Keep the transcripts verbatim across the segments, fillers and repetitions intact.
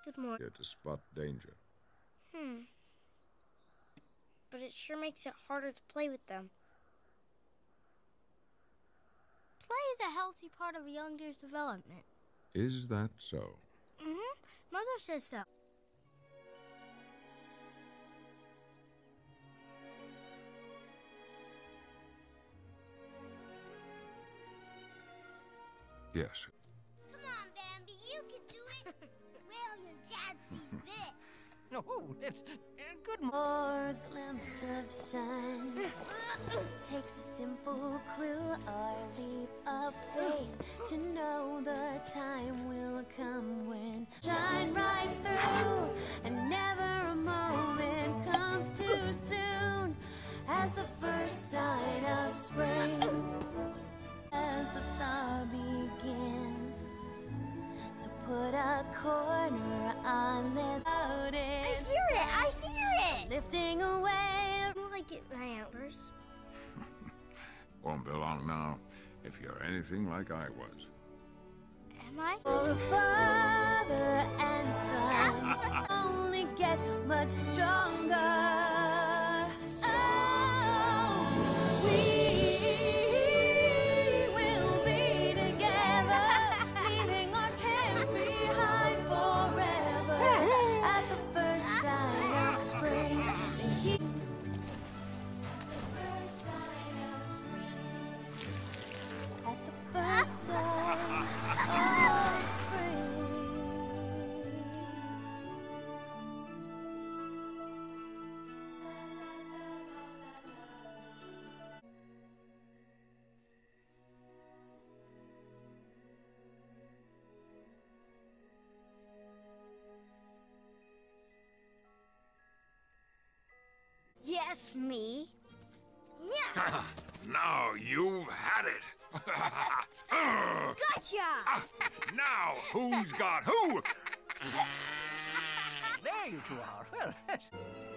Good morning. Here to spot danger. Hmm. But it sure makes it harder to play with them. Play is a healthy part of a young deer's development. Is that so? Mm-hmm. Mother says so. Yes. Come on, Bambi, you can do it. Well, your dad sees this. Oh, that's a good morning. Or a glimpse of sun takes a simple clue or leap of faith to know the time will come when shine right through, and never a moment comes too soon as the first sign of spring, as the thaw begins. So put a corner on this I hear it! I hear it! lifting away. I don't like it, my antlers. Won't be long now if you're anything like I was. Am I? For father and son only get much stronger. Oh, we will be together, leaving our cares behind forever. At the first sign of spring, and he at the first sign of spring. Yes, me. Yeah. Now you've had it. Gotcha! Now who's got who? There you two are. Well, that's...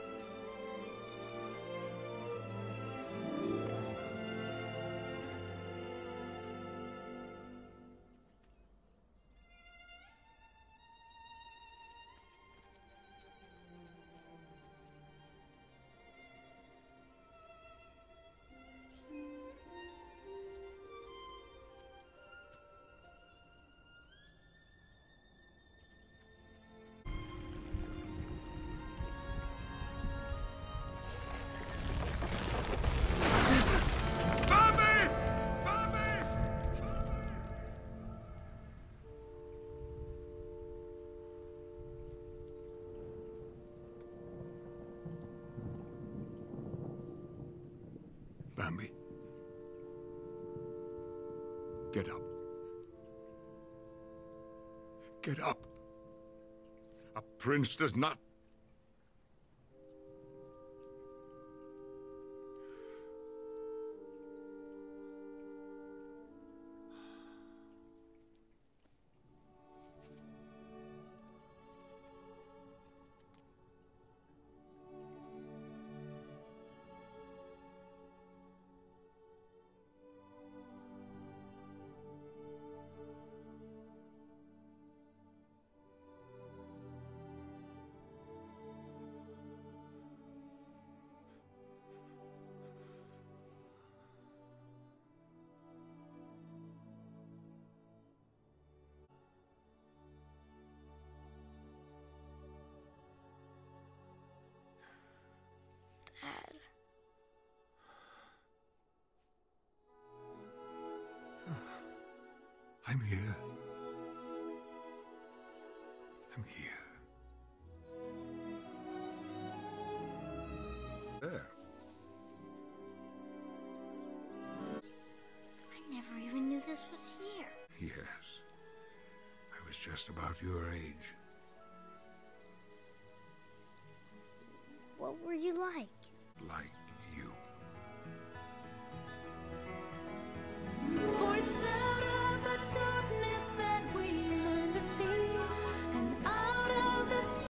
Bambi! Bambi! Bambi. Get up. Get up. A prince does not... Dad. I'm here. I'm here. There. I never even knew this was here. Yes. I was just about your age. What were you like?